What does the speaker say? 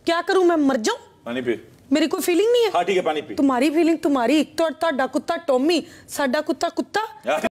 क्या करूं मैं, मर जाऊं? पानी पी। मेरी कोई फीलिंग नहीं है। हाँ ठीक है, पानी पी। तुम्हारी फीलिंग तुम्हारी, तो कुत्ता टॉमी, साडा कुत्ता कुत्ता।